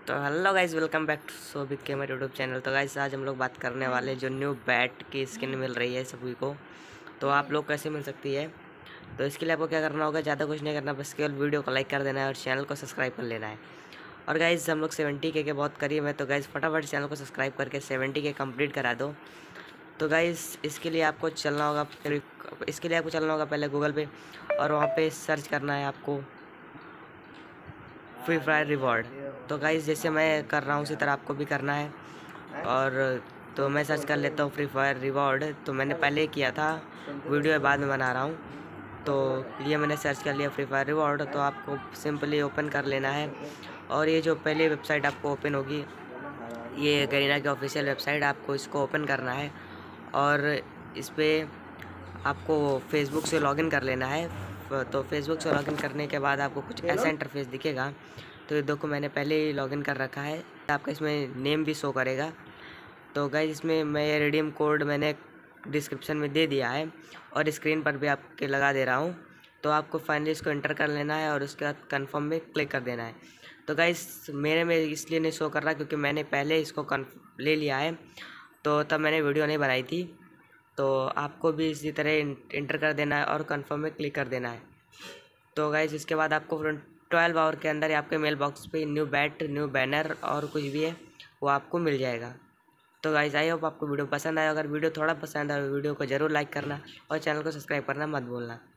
तो hello guys, welcome back to Sobik के मेरे यूट्यूब चैनल। तो गाइज आज हम लोग बात करने वाले जो न्यू बैट की स्किन मिल रही है सभी को, तो आप लोग कैसे मिल सकती है। तो इसके लिए आपको क्या करना होगा, ज़्यादा कुछ नहीं करना, बस केवल वीडियो को लाइक कर देना है और चैनल को सब्सक्राइब कर लेना है। और गाइज हम लोग 70K के बहुत करीब है, तो गाइज फटाफट चैनल को सब्सक्राइब करके 70K कंप्लीट करा दो। तो गाइज इसके लिए आपको चलना होगा, पहले गूगल पे, और वहाँ पे सर्च करना है आपको फ्री फायर रिवॉर्ड। तो गाइज़ जैसे मैं कर रहा हूँ उसी तरह आपको भी करना है। और तो मैं सर्च कर लेता हूँ फ्री फायर रिवॉर्ड। तो मैंने पहले ही किया था, वीडियो बाद में बना रहा हूँ। तो ये मैंने सर्च कर लिया फ्री फायर रिवॉर्ड। तो आपको सिंपली ओपन कर लेना है, और ये जो पहली वेबसाइट आपको ओपन होगी, ये गरीना की ऑफिशियल वेबसाइट, आपको इसको ओपन करना है। और इस पर आपको फेसबुक से लॉगिन कर लेना है। तो फेसबुक से लॉगिन करने के बाद आपको कुछ ऐसा इंटरफेस दिखेगा। तो ये देखो, मैंने पहले ही लॉगिन कर रखा है। आपका इसमें नेम भी शो करेगा। तो गाइस इसमें मैं ये रिडीम कोड मैंने डिस्क्रिप्शन में दे दिया है, और स्क्रीन पर भी आपके लगा दे रहा हूँ। तो आपको फाइनली इसको एंटर कर लेना है, और उसके बाद कन्फर्म में क्लिक कर देना है। तो गाइस मेरे में इसलिए नहीं शो कर रहा क्योंकि मैंने पहले इसको ले लिया है, तो तब मैंने वीडियो नहीं बनाई थी। तो आपको भी इसी तरह इंटर कर देना है और कंफर्म में क्लिक कर देना है। तो गाइज इसके बाद आपको 12 आवर के अंदर आपके मेल बॉक्स पे न्यू बैट, न्यू बैनर और कुछ भी है वो आपको मिल जाएगा। तो गाइज आई होप आपको वीडियो पसंद आया। अगर वीडियो थोड़ा पसंद आया वीडियो को ज़रूर लाइक करना और चैनल को सब्सक्राइब करना मत भूलना।